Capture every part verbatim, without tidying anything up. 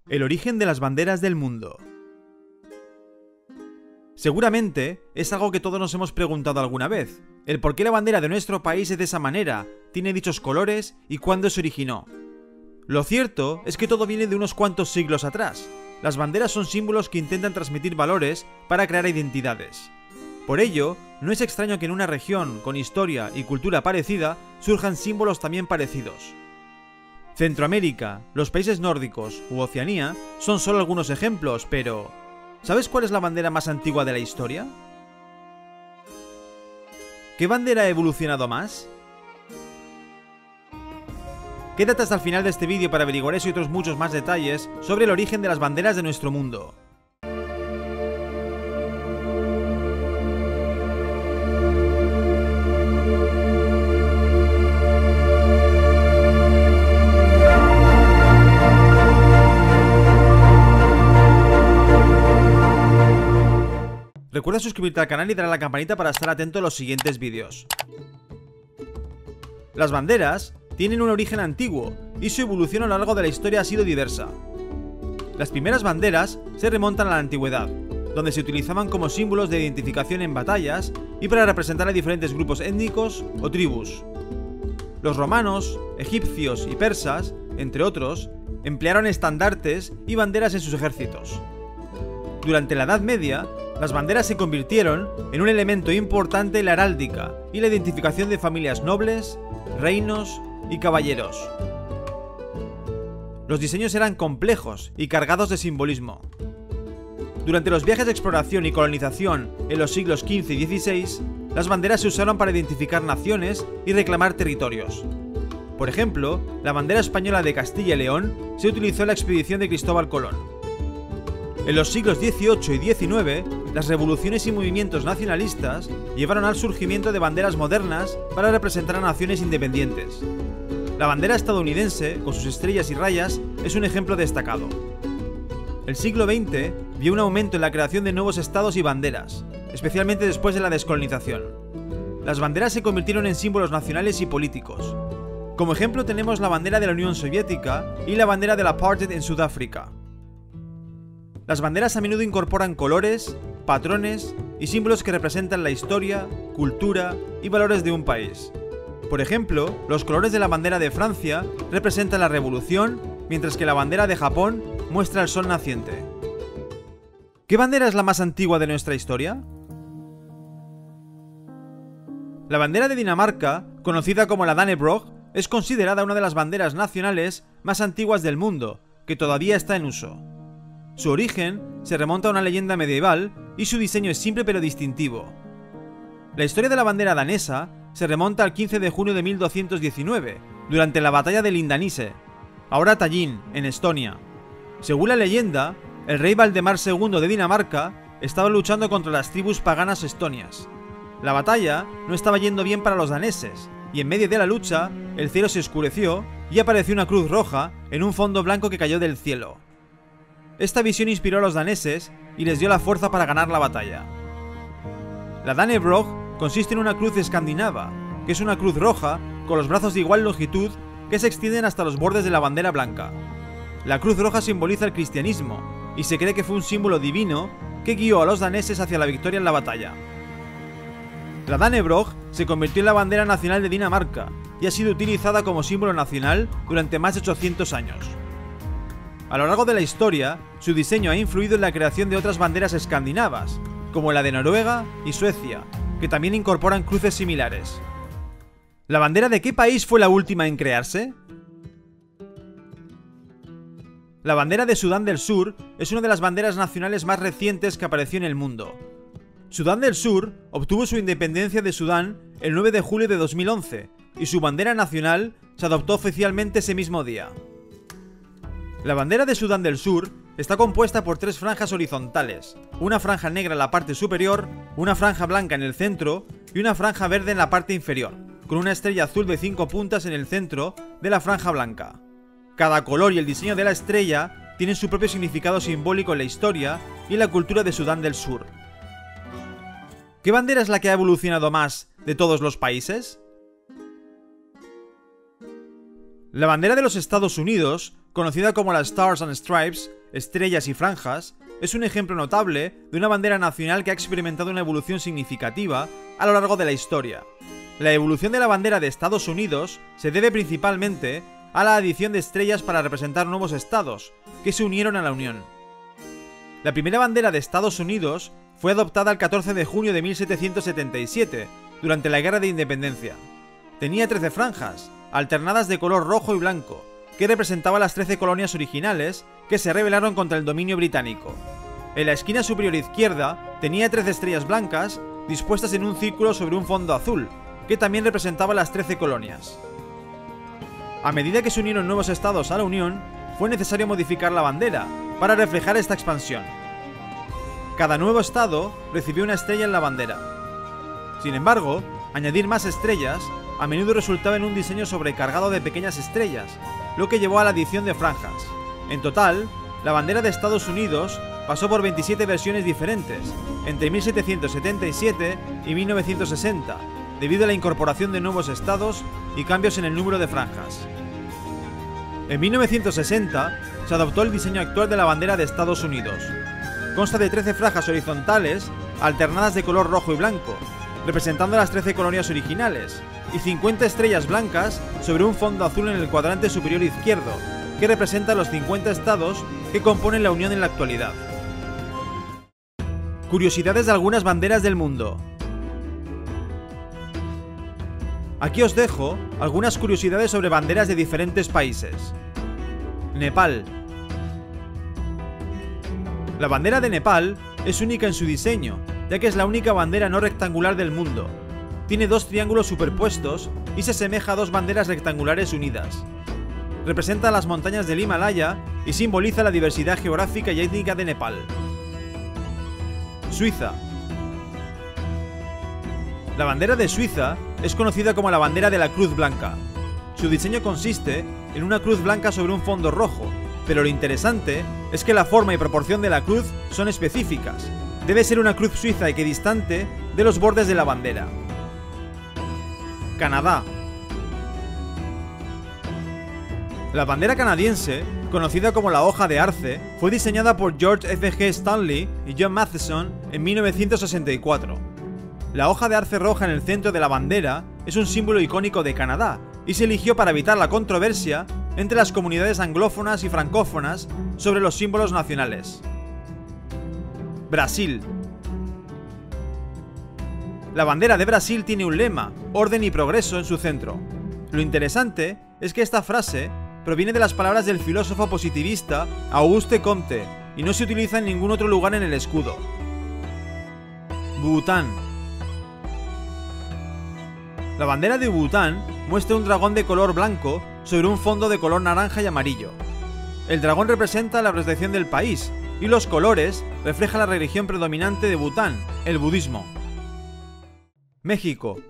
El origen de las banderas del mundo. Seguramente es algo que todos nos hemos preguntado alguna vez, el por qué la bandera de nuestro país es de esa manera, tiene dichos colores y cuándo se originó. Lo cierto es que todo viene de unos cuantos siglos atrás. Las banderas son símbolos que intentan transmitir valores para crear identidades. Por ello, no es extraño que en una región con historia y cultura parecida surjan símbolos también parecidos. Centroamérica, los países nórdicos u Oceanía son solo algunos ejemplos, pero ¿sabes cuál es la bandera más antigua de la historia? ¿Qué bandera ha evolucionado más? Quédate hasta el final de este vídeo para averiguar eso y otros muchos más detalles sobre el origen de las banderas de nuestro mundo. Recuerda suscribirte al canal y darle a la campanita para estar atento a los siguientes vídeos. Las banderas tienen un origen antiguo y su evolución a lo largo de la historia ha sido diversa. Las primeras banderas se remontan a la antigüedad, donde se utilizaban como símbolos de identificación en batallas y para representar a diferentes grupos étnicos o tribus. Los romanos, egipcios y persas, entre otros, emplearon estandartes y banderas en sus ejércitos. Durante la Edad Media, las banderas se convirtieron en un elemento importante en la heráldica y la identificación de familias nobles, reinos y caballeros. Los diseños eran complejos y cargados de simbolismo. Durante los viajes de exploración y colonización en los siglos quince y dieciséis, las banderas se usaron para identificar naciones y reclamar territorios. Por ejemplo, la bandera española de Castilla y León se utilizó en la expedición de Cristóbal Colón. En los siglos dieciocho y diecinueve, las revoluciones y movimientos nacionalistas llevaron al surgimiento de banderas modernas para representar a naciones independientes. La bandera estadounidense, con sus estrellas y rayas, es un ejemplo destacado. El siglo veinte vio un aumento en la creación de nuevos estados y banderas, especialmente después de la descolonización. Las banderas se convirtieron en símbolos nacionales y políticos. Como ejemplo tenemos la bandera de la Unión Soviética y la bandera del apartheid en Sudáfrica. Las banderas a menudo incorporan colores, patrones y símbolos que representan la historia, cultura y valores de un país. Por ejemplo, los colores de la bandera de Francia representan la revolución, mientras que la bandera de Japón muestra el sol naciente. ¿Qué bandera es la más antigua de nuestra historia? La bandera de Dinamarca, conocida como la Dannebrog, es considerada una de las banderas nacionales más antiguas del mundo, que todavía está en uso. Su origen se remonta a una leyenda medieval y su diseño es simple pero distintivo. La historia de la bandera danesa se remonta al quince de junio de mil doscientos diecinueve, durante la batalla de Lindanisse, ahora Tallinn, en Estonia. Según la leyenda, el rey Valdemar segundo de Dinamarca estaba luchando contra las tribus paganas estonias. La batalla no estaba yendo bien para los daneses, y en medio de la lucha, el cielo se oscureció y apareció una cruz roja en un fondo blanco que cayó del cielo. Esta visión inspiró a los daneses y les dio la fuerza para ganar la batalla. La Dannebrog consiste en una cruz escandinava, que es una cruz roja con los brazos de igual longitud que se extienden hasta los bordes de la bandera blanca. La cruz roja simboliza el cristianismo y se cree que fue un símbolo divino que guió a los daneses hacia la victoria en la batalla. La Dannebrog se convirtió en la bandera nacional de Dinamarca y ha sido utilizada como símbolo nacional durante más de ochocientos años. A lo largo de la historia, su diseño ha influido en la creación de otras banderas escandinavas, como la de Noruega y Suecia, que también incorporan cruces similares. ¿La bandera de qué país fue la última en crearse? La bandera de Sudán del Sur es una de las banderas nacionales más recientes que apareció en el mundo. Sudán del Sur obtuvo su independencia de Sudán el nueve de julio de dos mil once, y su bandera nacional se adoptó oficialmente ese mismo día. La bandera de Sudán del Sur está compuesta por tres franjas horizontales, una franja negra en la parte superior, una franja blanca en el centro y una franja verde en la parte inferior, con una estrella azul de cinco puntas en el centro de la franja blanca. Cada color y el diseño de la estrella tienen su propio significado simbólico en la historia y en la cultura de Sudán del Sur. ¿Qué bandera es la que ha evolucionado más de todos los países? La bandera de los Estados Unidos conocida como la Stars and Stripes, estrellas y franjas, es un ejemplo notable de una bandera nacional que ha experimentado una evolución significativa a lo largo de la historia. La evolución de la bandera de Estados Unidos se debe principalmente a la adición de estrellas para representar nuevos estados, que se unieron a la Unión. La primera bandera de Estados Unidos fue adoptada el catorce de junio de mil setecientos setenta y siete, durante la Guerra de Independencia. Tenía trece franjas, alternadas de color rojo y blanco, que representaban las trece colonias originales que se rebelaron contra el dominio británico. En la esquina superior izquierda tenía trece estrellas blancas dispuestas en un círculo sobre un fondo azul, que también representaba las trece colonias. A medida que se unieron nuevos estados a la Unión, fue necesario modificar la bandera para reflejar esta expansión. Cada nuevo estado recibió una estrella en la bandera. Sin embargo, añadir más estrellas a menudo resultaba en un diseño sobrecargado de pequeñas estrellas, lo que llevó a la adición de franjas. En total, la bandera de Estados Unidos pasó por veintisiete versiones diferentes entre mil setecientos setenta y siete y mil novecientos sesenta, debido a la incorporación de nuevos estados y cambios en el número de franjas. En mil novecientos sesenta se adoptó el diseño actual de la bandera de Estados Unidos. Consta de trece franjas horizontales alternadas de color rojo y blanco, representando las trece colonias originales, y cincuenta estrellas blancas sobre un fondo azul en el cuadrante superior izquierdo, que representa los cincuenta estados que componen la Unión en la actualidad. Curiosidades de algunas banderas del mundo. Aquí os dejo algunas curiosidades sobre banderas de diferentes países. Nepal. La bandera de Nepal es única en su diseño, ya que es la única bandera no rectangular del mundo. Tiene dos triángulos superpuestos y se asemeja a dos banderas rectangulares unidas. Representa las montañas del Himalaya y simboliza la diversidad geográfica y étnica de Nepal. Suiza. La bandera de Suiza es conocida como la bandera de la Cruz Blanca. Su diseño consiste en una cruz blanca sobre un fondo rojo, pero lo interesante es que la forma y proporción de la cruz son específicas. Debe ser una cruz suiza equidistante de los bordes de la bandera. Canadá. La bandera canadiense, conocida como la hoja de arce, fue diseñada por George F G Stanley y John Matheson en mil novecientos sesenta y cuatro. La hoja de arce roja en el centro de la bandera es un símbolo icónico de Canadá y se eligió para evitar la controversia entre las comunidades anglófonas y francófonas sobre los símbolos nacionales. Brasil. La bandera de Brasil tiene un lema, orden y progreso, en su centro. Lo interesante es que esta frase proviene de las palabras del filósofo positivista Auguste Comte y no se utiliza en ningún otro lugar en el escudo. Bután. La bandera de Bután muestra un dragón de color blanco sobre un fondo de color naranja y amarillo. El dragón representa la protección del país y los colores reflejan la religión predominante de Bután, el budismo. México.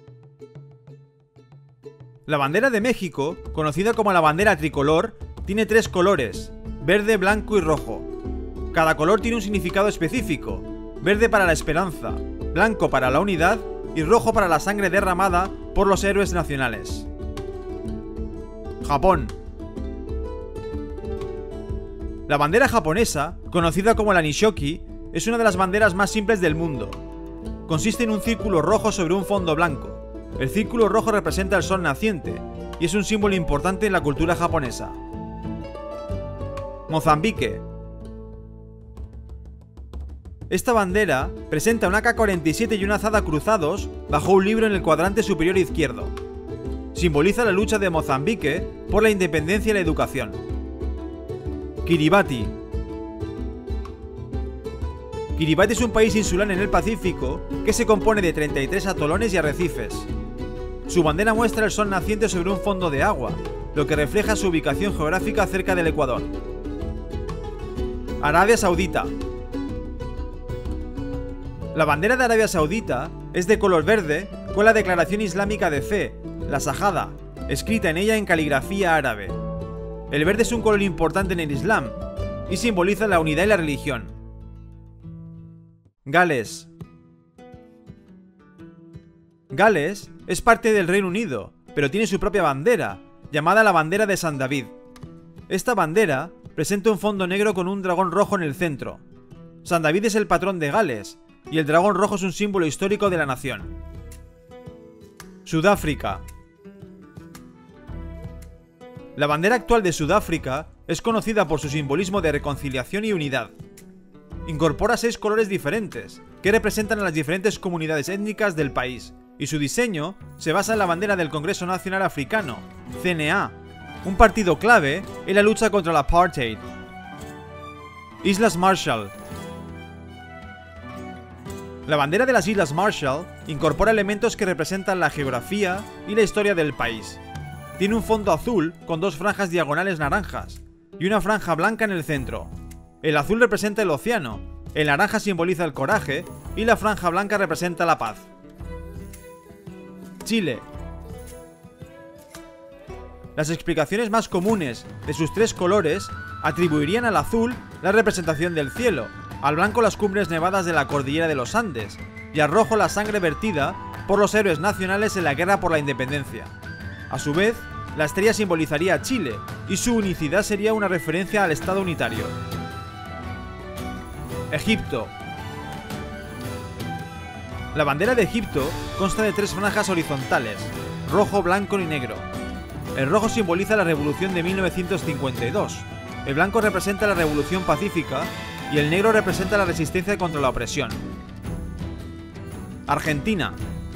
La bandera de México, conocida como la bandera tricolor, tiene tres colores: verde, blanco y rojo. Cada color tiene un significado específico: verde para la esperanza, blanco para la unidad y rojo para la sangre derramada por los héroes nacionales. Japón. La bandera japonesa, conocida como la Nishoki, es una de las banderas más simples del mundo. Consiste en un círculo rojo sobre un fondo blanco. El círculo rojo representa el sol naciente y es un símbolo importante en la cultura japonesa. Mozambique. Esta bandera presenta una K cuarenta y siete y una azada cruzados bajo un libro en el cuadrante superior izquierdo. Simboliza la lucha de Mozambique por la independencia y la educación. Kiribati. Kiribati es un país insular en el Pacífico que se compone de treinta y tres atolones y arrecifes. Su bandera muestra el sol naciente sobre un fondo de agua, lo que refleja su ubicación geográfica cerca del Ecuador. Arabia Saudita. La bandera de Arabia Saudita es de color verde con la declaración islámica de fe, la Sajada, escrita en ella en caligrafía árabe. El verde es un color importante en el Islam y simboliza la unidad y la religión. Gales. Gales es parte del Reino Unido, pero tiene su propia bandera, llamada la bandera de San David. Esta bandera presenta un fondo negro con un dragón rojo en el centro. San David es el patrón de Gales, y el dragón rojo es un símbolo histórico de la nación. Sudáfrica. La bandera actual de Sudáfrica es conocida por su simbolismo de reconciliación y unidad. Incorpora seis colores diferentes, que representan a las diferentes comunidades étnicas del país, y su diseño se basa en la bandera del Congreso Nacional Africano, C N A, un partido clave en la lucha contra el apartheid. Islas Marshall. La bandera de las Islas Marshall incorpora elementos que representan la geografía y la historia del país. Tiene un fondo azul con dos franjas diagonales naranjas y una franja blanca en el centro. El azul representa el océano, el naranja simboliza el coraje y la franja blanca representa la paz. Chile. Las explicaciones más comunes de sus tres colores atribuirían al azul la representación del cielo, al blanco las cumbres nevadas de la cordillera de los Andes y al rojo la sangre vertida por los héroes nacionales en la guerra por la independencia. A su vez, la estrella simbolizaría a Chile y su unicidad sería una referencia al Estado unitario. Egipto. La bandera de Egipto consta de tres franjas horizontales, rojo, blanco y negro. El rojo simboliza la revolución de mil novecientos cincuenta y dos, el blanco representa la revolución pacífica y el negro representa la resistencia contra la opresión. Argentina.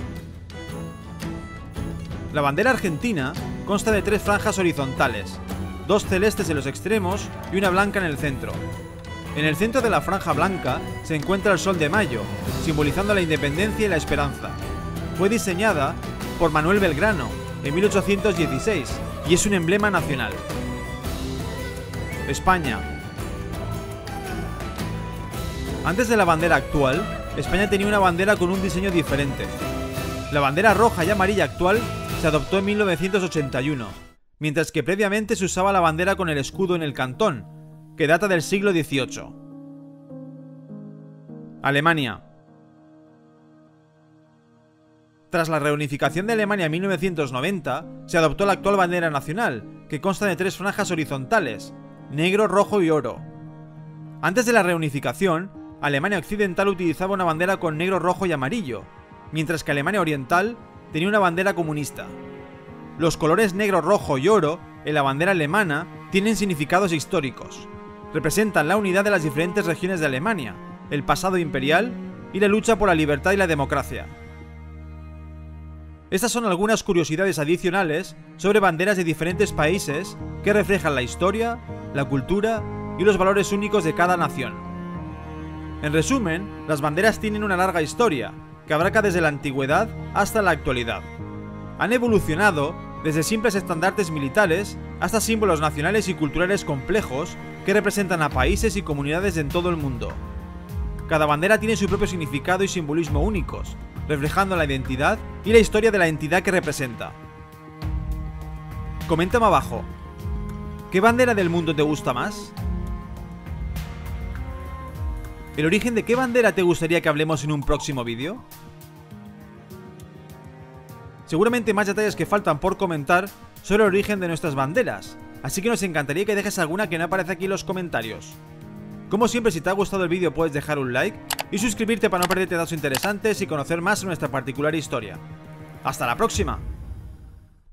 La bandera argentina consta de tres franjas horizontales, dos celestes en los extremos y una blanca en el centro. En el centro de la franja blanca se encuentra el sol de mayo, simbolizando la independencia y la esperanza. Fue diseñada por Manuel Belgrano en mil ochocientos dieciséis y es un emblema nacional. España. Antes de la bandera actual, España tenía una bandera con un diseño diferente. La bandera roja y amarilla actual se adoptó en mil novecientos ochenta y uno, mientras que previamente se usaba la bandera con el escudo en el cantón, que data del siglo dieciocho. Alemania. Tras la reunificación de Alemania en mil novecientos noventa, se adoptó la actual bandera nacional, que consta de tres franjas horizontales, negro, rojo y oro. Antes de la reunificación, Alemania Occidental utilizaba una bandera con negro, rojo y amarillo, mientras que Alemania Oriental tenía una bandera comunista. Los colores negro, rojo y oro en la bandera alemana tienen significados históricos. Representan la unidad de las diferentes regiones de Alemania, el pasado imperial y la lucha por la libertad y la democracia. Estas son algunas curiosidades adicionales sobre banderas de diferentes países que reflejan la historia, la cultura y los valores únicos de cada nación. En resumen, las banderas tienen una larga historia, que abarca desde la antigüedad hasta la actualidad. Han evolucionado desde simples estandartes militares hasta símbolos nacionales y culturales complejos que representan a países y comunidades en todo el mundo. Cada bandera tiene su propio significado y simbolismo únicos, reflejando la identidad y la historia de la entidad que representa. Coméntame abajo, ¿qué bandera del mundo te gusta más? ¿El origen de qué bandera te gustaría que hablemos en un próximo vídeo? Seguramente más detalles que faltan por comentar sobre el origen de nuestras banderas, así que nos encantaría que dejes alguna que no aparece aquí en los comentarios. Como siempre, si te ha gustado el vídeo puedes dejar un like y suscribirte para no perderte datos interesantes y conocer más sobre nuestra particular historia. ¡Hasta la próxima!